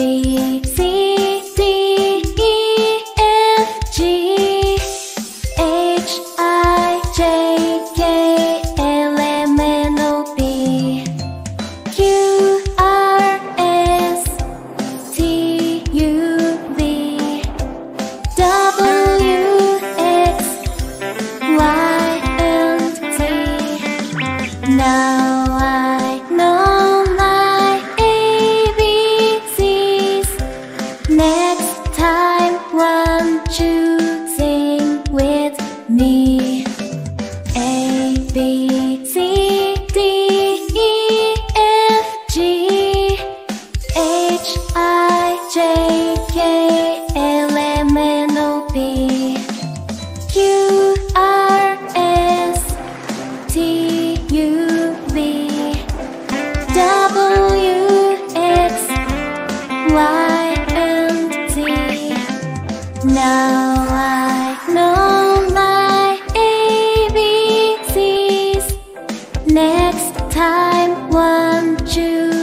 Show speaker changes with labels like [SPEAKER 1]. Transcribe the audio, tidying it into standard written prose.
[SPEAKER 1] C, D, E, F, G, H, I, J, K, L, M, N, O, P, Q, R, S, T, U, V, W, X, Y, and Z. Now I know my ABCs. Next time, won't you sing with me? A, B, C, D, E, F, G, H, I, J, K, L, M, N, O, P, Q, R, S, T, U, V, W, X, Y, and Z. Now I know my ABCs. Next time, won't you